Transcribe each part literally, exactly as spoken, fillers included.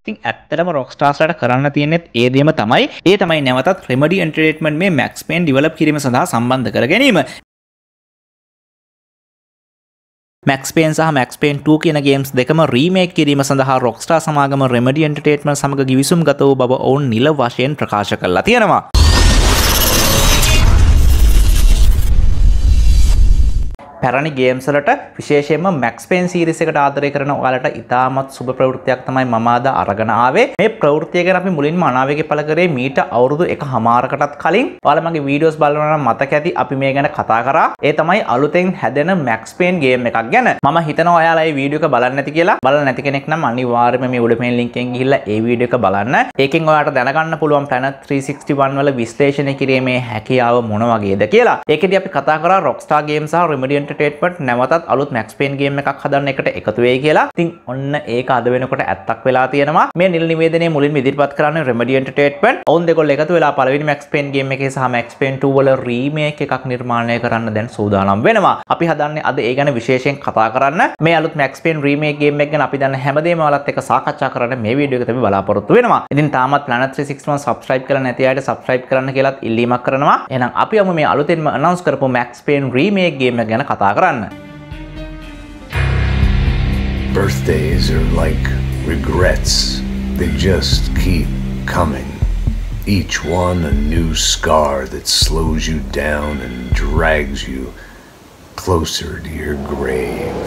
ඉතින් ඇත්තටම Rockstarස්ලාට කරන්න තියෙන්නේ ඒ දෙයම තමයි. ඒ තමයි නැවතත් Remedy Entertainment මේ Max Payne develop කිරීම සඳහා සම්බන්ධ කර ගැනීම. Max Payne සහ Max Payne two කියන ගේම්ස් දෙකම රීමේක් කිරීම සඳහා Rockstar සමාගම Remedy Entertainment සමග ගිවිසුම් ගත වූ බව ඔවුන් නිල වශයෙන් ප්‍රකාශ කළා තියෙනවා. පැරණි ගේම්ස් වලට විශේෂයෙන්ම Max Payne series එකට ආදරය කරන ඔයාලට ඉතාමත් සුබ ප්‍රවෘත්තියක් තමයි මම අද අරගෙන ආවේ. මේ ප්‍රවෘත්තිය ගැන අපි මුලින්ම අනාවේගය පළ කරේ මීට අවුරුදු එකමාරකටත් කලින්. ඔයාලා මගේ වීඩියෝස් බලනවා නම් මතක ඇති අපි මේ ගැන කතා කරා. ඒ තමයි අලුතෙන් හැදෙන Max Payne ගේම් එකක් ගැන. මම හිතනවා ඔයාලා මේ වීඩියෝ එක බලන්න නැති කියලා. බලන්න නැති කෙනෙක් නම් අනිවාර්යයෙන්ම මේ උඩ පේන link එකෙන් ගිහිල්ලා ඒ වීඩියෝ එක බලන්න. ඒකෙන් ඔයාලට දැනගන්න පුළුවන් Planet three sixty-one වල විශ්ලේෂණය කිරීමේ හැකියාව මොන වගේද කියලා. ඒකෙදි අපි කතා කරා Rockstar Games සහ Remedy Entertainment නැවතත් අලුත් Max Payne ගේම් එකක් හදන්න එකට එකතු වෙයි කියලා. ඉතින් ඔන්න ඒක අද වෙනකොට ඇත්තක් වෙලා තියෙනවා. මේ නිල නිවේදනයේ මුලින්ම ඉදිරිපත් කරන්නේ Remedy Entertainment. ඔවුන් දෙකොල්ල එකතු වෙලා පළවෙනි Max Payne ගේම් එකේ සහ Max Payne two වල රීමේක් එකක් නිර්මාණය කරන්න දැන් සූදානම් වෙනවා. අපි හදන්නේ අද ඒ ගැන විශේෂයෙන් කතා කරන්න. මේ අලුත් Max Payne රීමේක් ගේම් එක ගැන අපි දන්න හැමදේම ඔයාලත් එක්ක සාකච්ඡා කරන්න මේ වීඩියෝ එක තමයි බලාපොරොත්තු වෙනවා. ඉතින් තාමත් Planet three sixty-one subscribe කරලා නැති අයට subscribe කරන්න කියලාත් ඉල්ලීමක් කරනවා. එහෙනම් අපි යමු මේ අලුතෙන්ම announce කරපු Max Payne රීමේක් ගේම් එක ගැන කතා කරන්න. Birthdays are like regrets. They just keep coming. Each one a new scar that slows you down and drags you closer to your grave.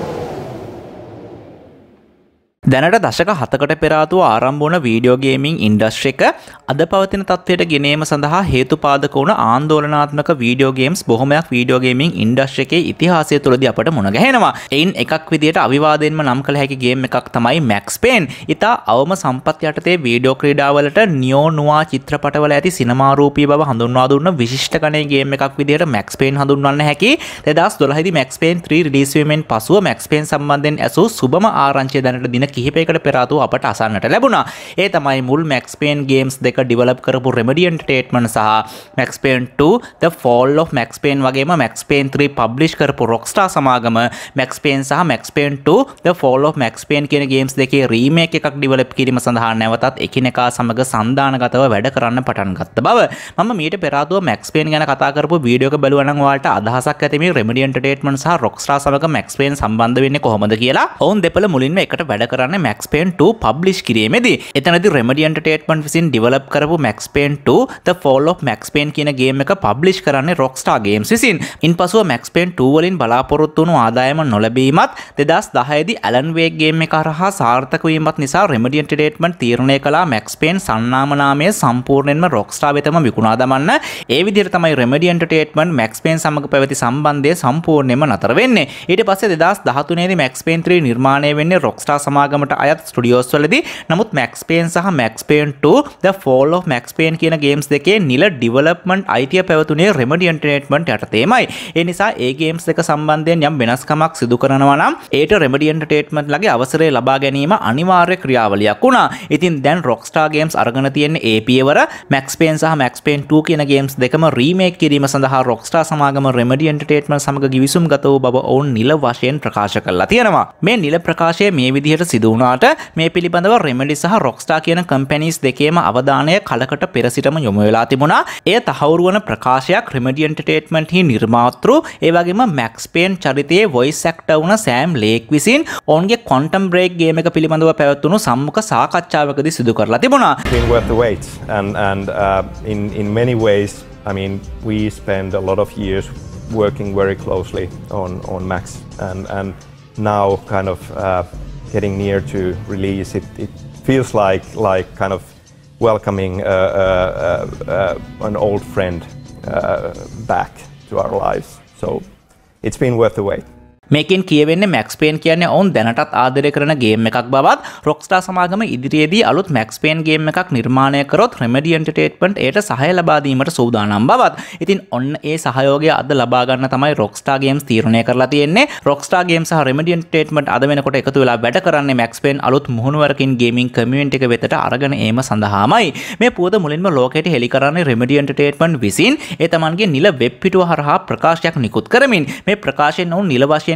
දැනට දශක හතකට පෙර ආතුව ආරම්භ වුණ වීඩියෝ ගේමින් ඉන්ඩස්ට්‍රි එක අද පවතින තත්ත්වයට ගෙනීම සඳහා හේතුපාදක වුණ ආందోලනාත්මක වීඩියෝ ගේම්ස් බොහොමයක් වීඩියෝ ගේමින් ඉන්ඩස්ට්‍රි එකේ ඉතිහාසය තුළදී අපට මුණ ගැහෙනවා. එයින් එකක් විදියට අවිවාදයෙන්ම නම් කළ හැකි ගේම් එකක් තමයි Max Payne. ඉතා අවම සම්පත් යටතේ වීඩියෝ ක්‍රීඩාවලට neo-noir චිත්‍රපටවල ඇති සිනමා රූපී බව හඳුන්වා දුන්න විශිෂ්ට ගණයේ ගේම් එකක් විදියට Max Payne හඳුන්වන්න හැකි. දෙදහස් දොළහ දී Max Payne three රිලීස් වීමෙන් පසුව Max Payne සම්බන්ධයෙන් ඇසූ සුබම ආරංචිය දැනට දින කිහිපයකට පෙර ආතුව අපට අසන්නට ලැබුණා. ඒ තමයි මුල් Max Payne ගේම්ස් දෙක ඩෙවලොප් කරපු Remedy Entertainment සහ Max Payne two The Fall of Max Payne වගේම Max Payne three පබ්ලිෂ් කරපු Rockstar සමාගම Max Payne සහ Max Payne two The Fall of Max Payne කියන ගේම්ස් දෙකේ රීමේක් එකක් ඩෙවලොප් කිරීම සඳහා නැවතත් එකිනෙකා සමග සන්දානගතව වැඩ කරන්න පටන් ගත්ත බව. මම මීට පෙර ආතුව Max Payne ගැන කතා කරපු වීඩියෝ එක බලුවා නම් ඔයාලට අදහසක් ඇති මේ Remedy Entertainment සහ Rockstar සමග Max Payne සම්බන්ධ වෙන්නේ කොහොමද කියලා. ඔවුන් දෙපළ මුලින්ම එකට වැඩ කරන්නේ Max Payne two පබ්ලිෂ් කිරීමේදී. එතනදී Remedy Entertainment විසින් ඩෙවලොප් කරපු Max Payne two The Fall of Max Payne කියන ගේම් එක පබ්ලිෂ් කරන්නේ Rockstar Games විසින්. ඉන්පසුව Max Payne two වලින් බලාපොරොත්තු වුණු ආදායම නොලැබීමත් දෙදහස් දහය දී Alan Wake ගේම් එක හරහා සාර්ථක වීමත් නිසා Remedy Entertainment තීරණය කළා Max Payne සන්නාම නාමය සම්පූර්ණයෙන්ම Rockstar වෙතම විකුණා දමන්න. ඒ විදිහට තමයි Remedy Entertainment Max Payne සමග පැවති සම්බන්ධය සම්පූර්ණයෙන්ම නතර වෙන්නේ. ඊට පස්සේ දෙදහස් දහතුනේ දී Max Payne three නිර්මාණය වෙන්නේ Rockstar සමාගමට අයත් ස්ටුඩියෝස් වලදී. නමුත් Max Payne සහ Max Payne two The Fall of Max Payne කියන ගේම්ස් දෙකේ නිල ඩෙවලොප්මන්ට් අයිතිය පැවතුනේ Remedy Entertainment යටතේමයි. ඒ නිසා ඒ ගේම්ස් දෙක සම්බන්ධයෙන් යම් වෙනස්කමක් සිදු කරනවා නම් ඒට Remedy Entertainment ලගේ අවසරය ලබා ගැනීම අනිවාර්ය ක්‍රියාවලියක් වුණා. ඉතින් දැන් Rockstar Games අරගෙන තියෙන්නේ ඒ පියවර Max Payne සහ Max Payne two කියන ගේම්ස් දෙකම රීමේක් කිරීම සඳහා Rockstar සමාගම Remedy Entertainment සමග ගිවිසුම් ගත වූ බව ඔවුන් නිල වශයෙන් ප්‍රකාශ කළා තියෙනවා. මේ නිල ප්‍රකාශය මේ විදිහට සිදු වුණාට මේ පිළිබඳව Remedy සහ Rockstar කියන කම්පැනිස් දෙකේම අවධානය කලකට පෙර සිටම යොමු වෙලා තිබුණා. එය තහවුරු වන ප්‍රකාශයක් Remedy Entertainment හි නිර්මාතෘ ඒ වගේම Max Payne චරිතයේ voice actor වුණ Sam Lake විසින් ඔවුන්ගේ Quantum Break ගේම් එක පිළිබඳව පැවැත්වුණු සම්මුඛ සාකච්ඡාවකදී සිදු කරලා තිබුණා. It's been worth the wait and and uh, in in many ways I mean we spent a lot of years working very closely on on Max and and now kind of uh, getting near to release it, it feels like like kind of welcoming uh, uh, uh, an old friend uh, back to our lives. So it's been worth the wait. මේකෙන් කියවෙන්නේ Max Payne කියන්නේ ඔවුන් දැනටත් ආදරය කරන game එකක් බවත් Rockstar සමාගම ඉදිරියේදී අලුත් Max Payne ගේම් එකක් නිර්මාණය කරොත් Remedy Entertainment ඒට සහාය ලබා දීමට සූදානම් බවත්. ඉතින් ඔන්න ඒ සහයෝගය අද ලබා ගන්න තමයි Rockstar Games තීරණය කරලා තියෙන්නේ. Rockstar Games සහ Remedy Entertainment අද වෙනකොට එකතු වෙලා වැඩ කරන්නේ Max Payne අලුත් මුහුණුවරකින් ගේමින් කමියුනිටි එක වෙතට අරගෙන ඒම සඳහාමයි. මේ පුවත මුලින්ම ලෝකයට හෙළි කරන්නේ Remedy Entertainment විසින් ඒ තමන්ගේ නිල වෙබ් පිටුව හරහා ප්‍රකාශයක් නිකුත් කරමින් මේ ප්‍රකාශයෙන් ඔවුන් නිල වශයෙන්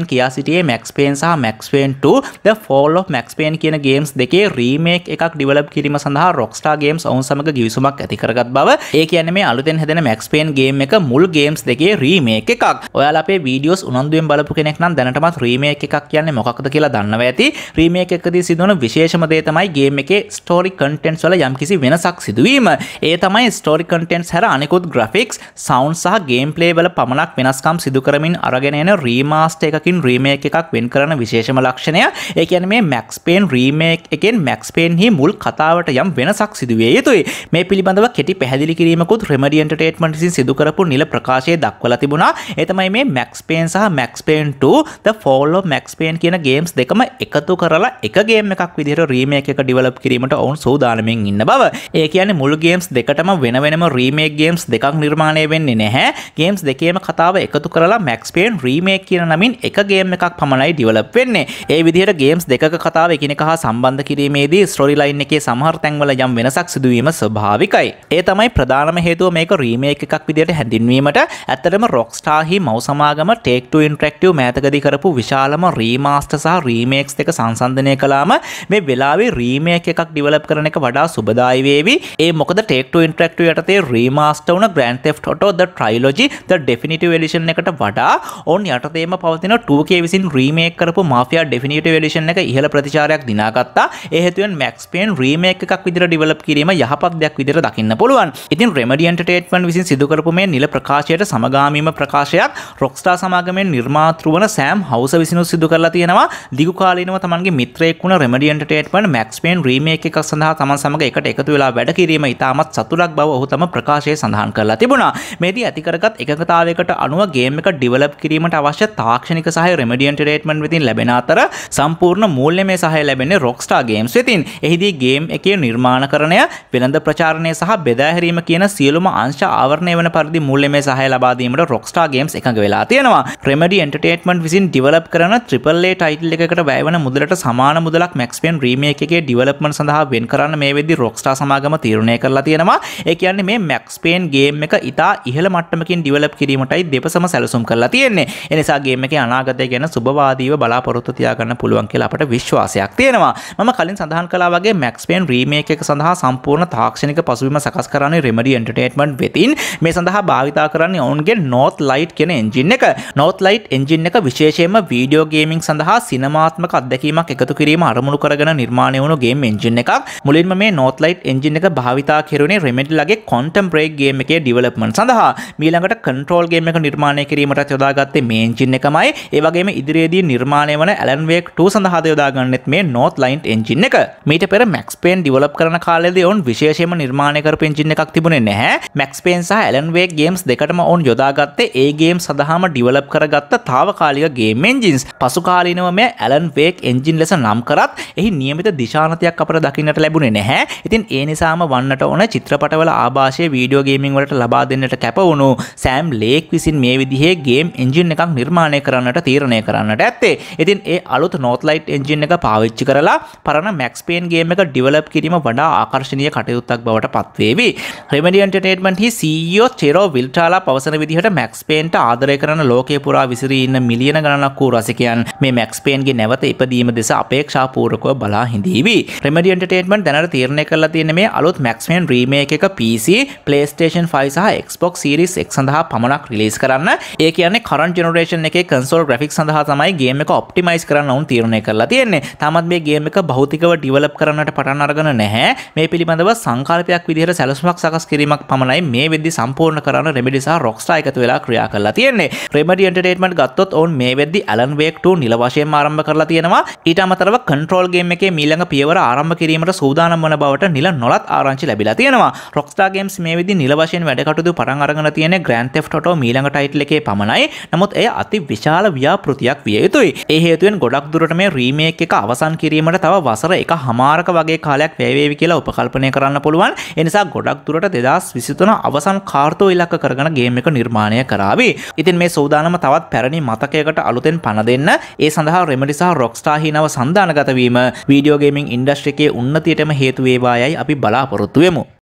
Payne කියා සිටියේ Max Payne සහ Max Payne two The Fall of Max Payne කියන games දෙකේ remake එකක් develop කිරීම සඳහා Rockstar Games ඔවුන් සමග ගිවිසුමක් ඇති කරගත් බව. ඒ කියන්නේ මේ අලුතෙන් හැදෙන Max Payne game එක මුල් games දෙකේ remake එකක්. ඔයාලා අපේ videos උනන්දුවෙන් බලපු කෙනෙක් නම් දැනටමත් remake එකක් කියන්නේ මොකක්ද කියලා දන්නවා ඇති. remake එකකදී සිදුවන විශේෂම දේ තමයි game එකේ story contents වල යම්කිසි වෙනසක් සිදුවීම. ඒ තමයි story contents හැර අනිකුත් graphics, sound සහ gameplay වල පමණක් වෙනස්කම් සිදු කරමින් අරගෙන එන remaster එකකින් remake එකක් වෙන් කරන විශේෂම ලක්ෂණය. ඒ කියන්නේ මේ Max Payne remake එකෙන් Max Payne හි මුල් කතාවට යම් වෙනසක් සිදු විය යුතුයි. මේ පිළිබඳව කෙටි පැහැදිලි කිරීමකුත් Remedy Entertainment විසින් සිදු කරපු නිල ප්‍රකාශයේ දක්වලා තිබුණා. ඒ තමයි මේ Max Payne සහ Max Payne two The Fall of Max Payne කියන games දෙකම එකතු කරලා එක game එකක් විදිහට remake එක develop කිරීමට ඔවුන් සූදානම්ෙන් ඉන්න බව. ඒ කියන්නේ මුළු games දෙකටම වෙන වෙනම remake games දෙකක් නිර්මාණය වෙන්නේ නැහැ. games දෙකේම කතාව එකතු කරලා Max Payne remake කියන නමින් එක game එකක් පමණයි develop වෙන්නේ. ඒ විදිහට games දෙකක කතාව එකිනෙක හා සම්බන්ධ කිරීමේදී storyline එකේ සමහර තැන්වල යම් වෙනසක් සිදුවීම ස්වභාවිකයි. ඒ තමයි ප්‍රධානම හේතුව මේක remake එකක් විදිහට හැඳින්වීමට. ඇත්තටම Rockstar හි මව් සමාගම Take Two Interactive මෑතකදී කරපු විශාලම remaster සහ remakes දෙක සංසන්දනය කළාම මේ වෙලාවේ remake එකක් develop කරන එක වඩා සුබදායි වේවි. ඒ මොකද Take Two Interactive යටතේ remaster වුණ Grand Theft Auto The Trilogy The Definitive Edition එකට වඩා ඔවුන් යටතේම පවතින two K විසින් remake කරපු Mafia Definitive Edition එක ඉහළ ප්‍රතිචාරයක් දිනාගත්තා. ඒ හේතුවෙන් Max Payne remake එකක් විදිහට develop කිරීම යහපත් දෙයක් විදිහට දකින්න පුළුවන්. ඉතින් Remedy Entertainment විසින් සිදු කරපු මේ නිල ප්‍රකාශයට සමගාමීම ප්‍රකාශයක් Rockstar සමාගමෙන් නිර්මාතෘ වන Sam Houser විසිනුත් සිදු කරලා තියෙනවා. දිගු කාලීනව තමන්ගේ මිත්‍රයෙක් වුණ Remedy Entertainment Max Payne remake එකක් සඳහා තමන් සමග එකට එකතු වෙලා වැඩ කිරීම ඉතාමත් සතුටක් බව ඔහු තම ප්‍රකාශයේ සඳහන් කරලා තිබුණා. මේදී ඇති කරගත් එකඟතාවයකට අනුව game එක develop කිරීමට අවශ්‍ය තාක්ෂණික සහාය Remedy Entertainment වෙතින් ලැබෙන අතර සම්පූර්ණ මූල්‍යමය සහාය ලැබෙන්නේ Rockstar Games වෙතින්. එහිදී game එකේ නිර්මාණකරණය, වෙළඳ ප්‍රචාරණය සහ බෙදා හැරීම කියන සියලුම අංශ ආවරණය වන පරිදි මූල්‍යමය සහාය ලබා දීමට Rockstar Games එකඟ වෙලා තියෙනවා. Remedy Entertainment විසින් develop කරන triple A title එකකට වැය වන මුදලට සමාන මුදලක් Max Payne remake එකේ development සඳහා වෙන් කරන්න මේ වෙද්දී Rockstar සමාගම තීරණය කරලා තියෙනවා. ඒ කියන්නේ මේ Max Payne game එක ඉතා ඉහළ මට්ටමකින් develop කිරීමටයි දෙපසම සැලසුම් කරලා තියෙන්නේ. ඒ නිසා game එකේ අනාගතය ගැන සුබවාදීව බලාපොරොත්තු තියාගන්න පුළුවන් කියලා අපට විශ්වාසයක් තියෙනවා. මම කලින් සඳහන් කළා වගේ Max Payne remake එක සඳහා සම්පූර්ණ තාක්ෂණික පසුබිම සකස් කරන්නේ Remedy Entertainment වෙතින්. මේ සඳහා භාවිතා කරන්නේ ඔවුන්ගේ Northlight කියන engine එක. Northlight engine එක විශේෂයෙන්ම video gaming සඳහා සිනමාත්මක අත්දැකීමක් එකතු කිරීම අරමුණු කරගෙන නිර්මාණය වුණු game engine එකක්. මුලින්ම මේ Northlight engine එක භාවිතා කෙරුණේ Remedy ලගේ Quantum Break game එකේ development සඳහා. ඊළඟට Control game එක නිර්මාණය කිරීමට යොදාගත්තේ මේ engine එකමයි. ඒ වගේම ඉදිරියේදී නිර්මාණය වන Alan Wake two සඳහා යොදාගන්නෙත් මේ Northlight engine එක. මීට පෙර Max Payne develop කරන කාලේදී ඔවුන් විශේෂයෙන්ම නිර්මාණය කරපු engine එකක් තිබුණේ නැහැ. Max Payne සහ Alan Wake games දෙකටම ඔවුන් යොදාගත්තේ ඒ game සඳහාම develop කරගත්ත තාවකාලික game engines. පසු කාලීනව මේ Alan Wake engine ලෙස නම් කරත් එහි නියමිත දිශානතියක් අපට දකින්නට ලැබුණේ නැහැ. ඉතින් ඒ නිසාම වන්නට ඕන චිත්‍රපටවල ආభాෂයේ video gaming වලට ලබා දෙන්නට කැප වුණු Sam Lake විසින් මේ විදිහේ game engine එකක් නිර්මාණය කරන්නට තීරණය කරන්නට ඇත්තේ. ඉතින් ඒ අලුත් Northlight engine එක පාවිච්චි කරලා පරණ Max Payne game එක develop කිරීම වඩා ආකර්ශනීය කටයුත්තක් බවට පත්වේවි. Remedy Entertainment හි C E O Chero Viltala පවසන විදිහට Max Payne ට ආදරය කරන ලෝකයේ පුරා විසිරී ඉන්න මිලියන ගණනක් වූ රසිකයන් මේ Max Payne ගේ නැවත ඉපදීම දෙස අපේක්ෂාපූර්වකව බලා හිඳීවි. Remedy Entertainment දැනට තීරණය කරලා තියෙන මේ අලුත් Max Payne remake එක P C, PlayStation five සහ Xbox Series X සඳහා පමණක් රිලීස් කරන්න. ඒ කියන්නේ current generation එකේ console graphics සඳහා තමයි game එක optimize කරන්න උන් තීරණය කරලා තියෙන්නේ. තාමත් මේ game එක භෞතිකව develop කරන්නට පටන් අරගෙන නැහැ. මේ පිළිබඳව සංකල්පයක් විදිහට සැලසුමක් සකස් කිරීමක් පමණයි මේ වෙද්දි සම්පූර්ණ කරන්න Remedy සහ Rockstar එකතු වෙලා ක්‍රියා කරලා තියෙන්නේ. Remedy Entertainment ගත්තොත් ඔවුන් මේ වෙද්දි Alan Wake two නිල වශයෙන්ම ආරම්භ කරලා තියෙනවා. ඊට අමතරව Control game එකේ මීළඟ පියවර ආරම්භ කිරීමට සූදානම් වන බවට නිල නොලත් ආරංචි ලැබිලා තියෙනවා. Rockstar Games මේ වෙද්දි නිල වශයෙන් වැඩ කටයුතු පටන් අරගෙන තියෙන Grand Theft Auto මීළඟ ටයිටල් එකේ පමණයි. නමුත් එය අති විශාල ව්‍යාපෘතියක් විය යුතුයි. ඒ හේතුවෙන් ගොඩක් දුරට මේ remake එක අවසන් කිරීමට තව වසර එකහමාරක වගේ කාලයක් වැය වේවි කියලා උපකල්පනය කරන්න පුළුවන්. ඒ නිසා ගොඩක් දුරට දෙදාස් විසිතුන අවසන් කාර්තෝ ඉලක්ක කරගෙන game එක නිර්මාණය කරાવી. ඉතින් මේ සූදානම තවත් පැරණි මතකයකට අලුතෙන් පණ දෙන්න ඒ සඳහා Remedy සහ Rockstar හි නව සන්දානගත වීම video gaming industry එකේ උන්නතියටම හේතු වේවායයි අපි බලාපොරොත්තු වෙමු.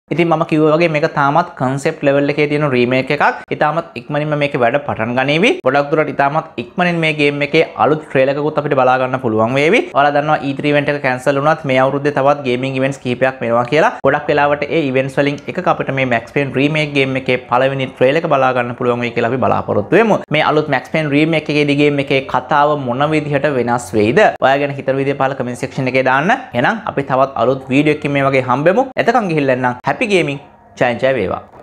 ඉතින් මම කිව්වා වගේ මේක තාමත් concept level එකේ තියෙන remake එකක්. ඊටමත් ඉක්මනින්ම මේකේ වැඩ පටන් ගනීවි. ගොඩක් දුරට ඊටමත් ඉක්මනින් මේ game එකේ අලුත් trailer එකකුත් අපිට බලා ගන්න පුළුවන් වේවි. ඔයාලා දන්නවා E three event එක cancel වුණත් මේ අවුරුද්දේ තවත් gaming events කිහිපයක් වෙනවා කියලා. ගොඩක් වෙලාවට ඒ events වලින් එකක අපිට මේ Max Payne remake game එකේ පළවෙනි trailer එක බලා ගන්න පුළුවන් වෙයි කියලා අපි බලාපොරොත්තු වෙමු. මේ අලුත් Max Payne remake එකේදී game එකේ කතාව මොන විදිහට වෙනස් වෙයිද? ඔයා ගැන හිතන විදිය පහල comment section එකේ දාන්න. එහෙනම් අපි තවත් අලුත් වීඩියෝ එකකින් මේ වගේ හම්බෙමු. එතකන් ගිහිල්ලා එන්නම්. happy gaming. ජය ජය වේවා.